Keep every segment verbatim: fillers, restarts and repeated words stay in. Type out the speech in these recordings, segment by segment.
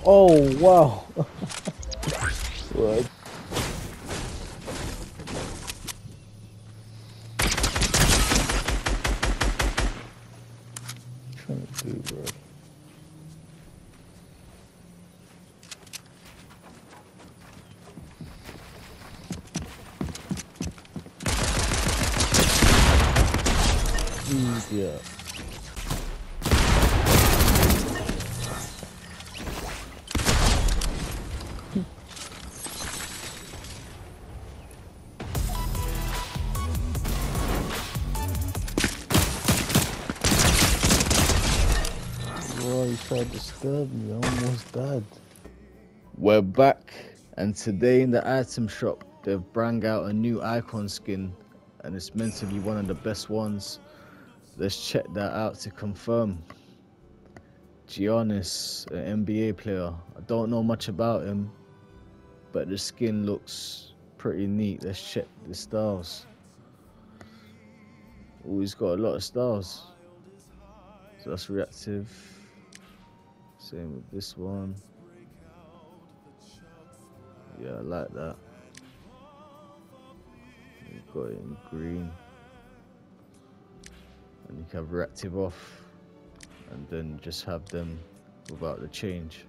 Oh wow. What? Trying to do, bro. Yeah. Bro, you tried to stab me. I almost died. We're back, and today in the item shop, they've brought out a new icon skin, and it's meant to be one of the best ones. Let's check that out to confirm. Giannis, an N B A player. I don't know much about him, but the skin looks pretty neat. Let's check the styles. Oh, he's got a lot of styles. So that's reactive. Same with this one. Yeah, I like that. You've got it in green. And you can have reactive off. And then just have them without the change.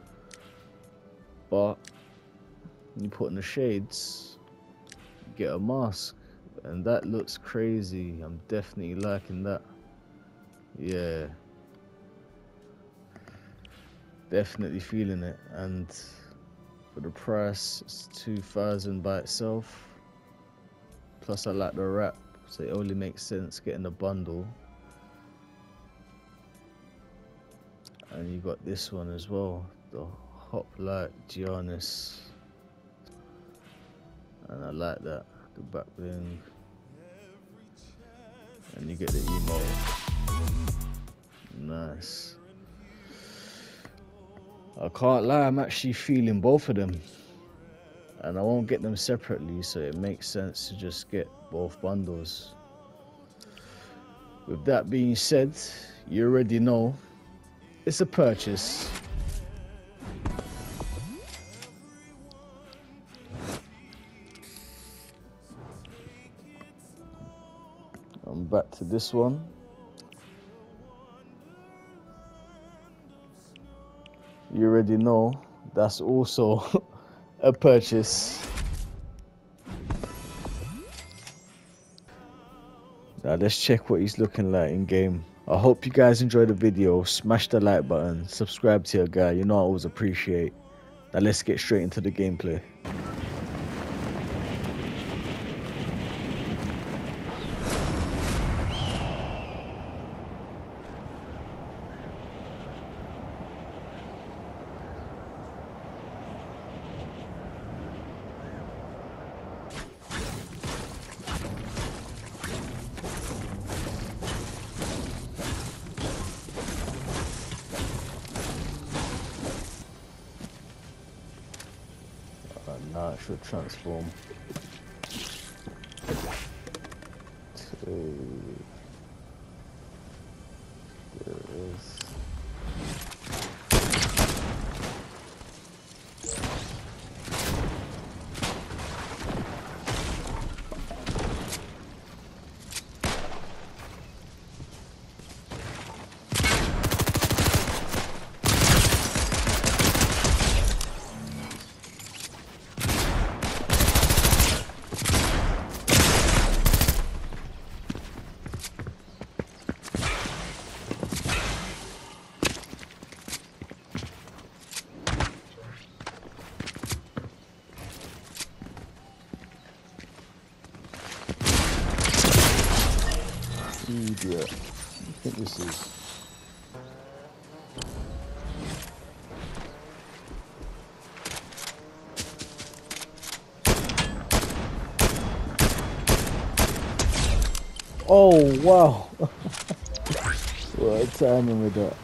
But when you put in the shades, you get a mask. And that looks crazy. I'm definitely liking that. Yeah. Definitely feeling it. And for the price, it's two thousand by itself. Plus I like the wrap, so it only makes sense getting the bundle. And you got this one as well, the Hoplite Giannis. And I like that, the back bling. And you get the emote. Nice. I can't lie, I'm actually feeling both of them. And I won't get them separately, so it makes sense to just get both bundles. With that being said, you already know, it's a purchase. I'm back to this one. You already know, that's also a purchase. Now let's check what he's looking like in game. I hope you guys enjoyed the video. Smash the like button, subscribe to your guy, you know I always appreciate. Now let's get straight into the gameplay. Now it should transform. Two. There it is. Idiot. I think this is. Oh wow! What a timing with that.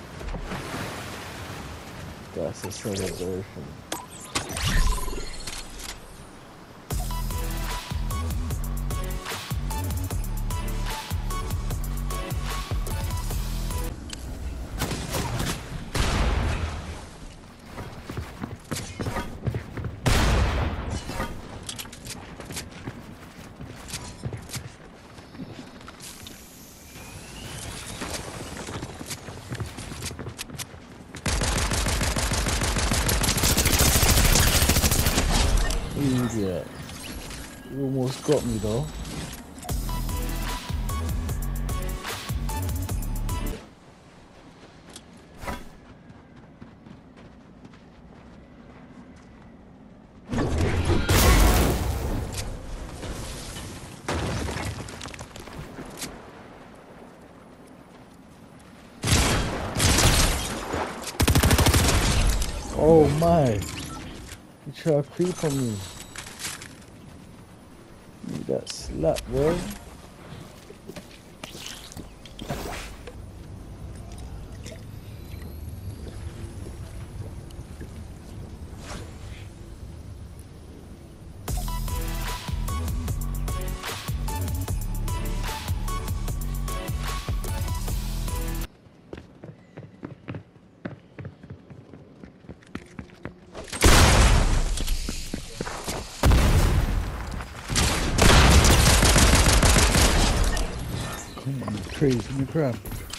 That's a celebration. got me though. Oh my! You try to creep on me. You got slapped, bro. Come on, crazy, you crap.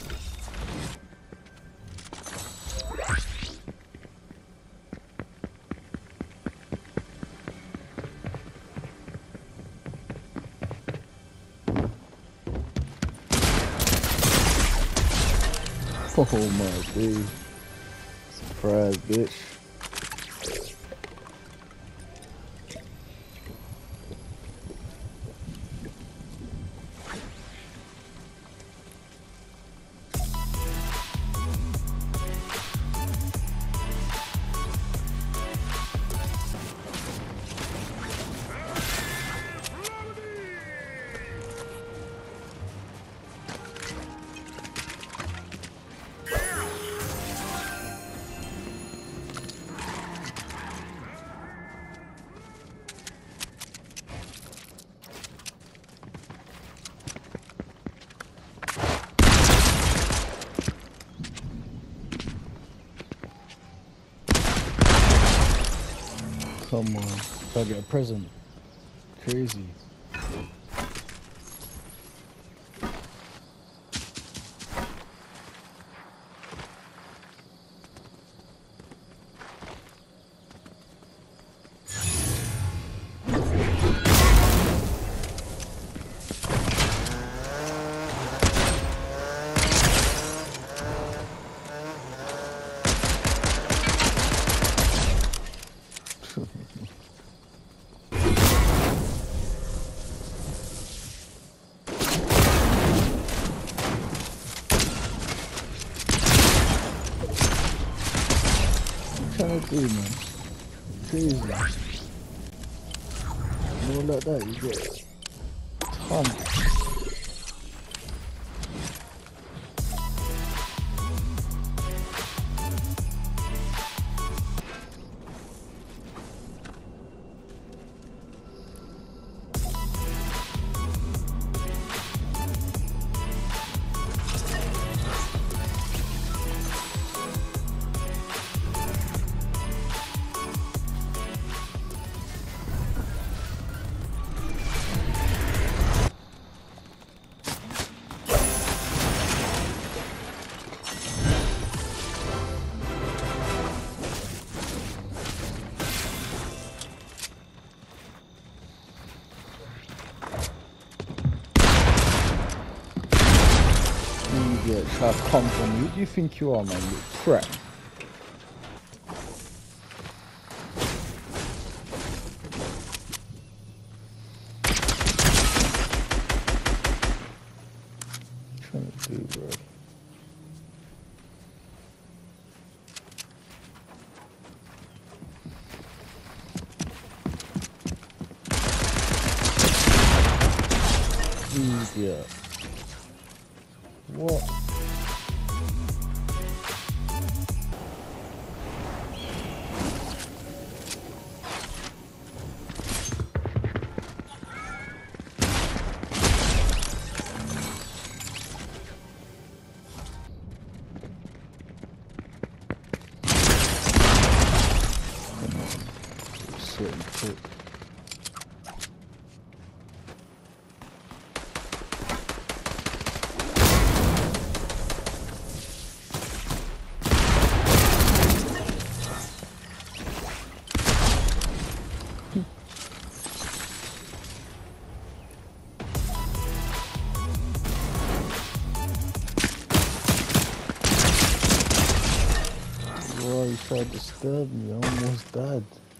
Oh my days. Surprise, bitch. Come on, gotta get a present. Crazy. Trying to do, man. Crazy. More like that, you get tons. Yeah, try to come from me. Who do you think you are, man? You crap. What are you trying to do, bro? Idiot. What? Come on. Sit and cook. tried to stab me, I almost died.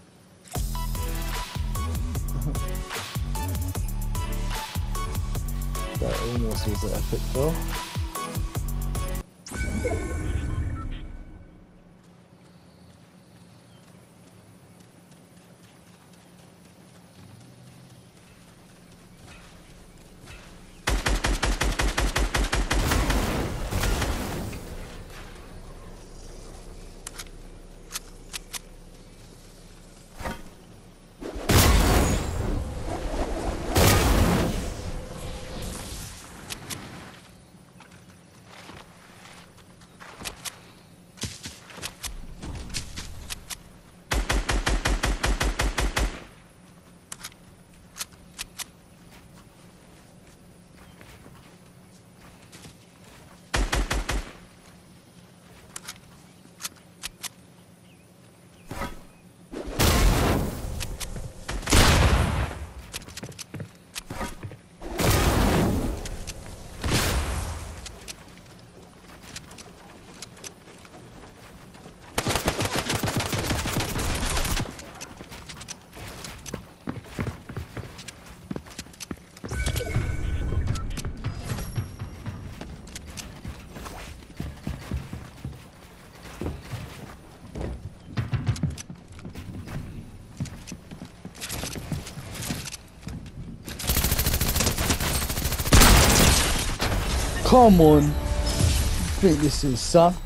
That almost was an epic though. Come on. I think this is son.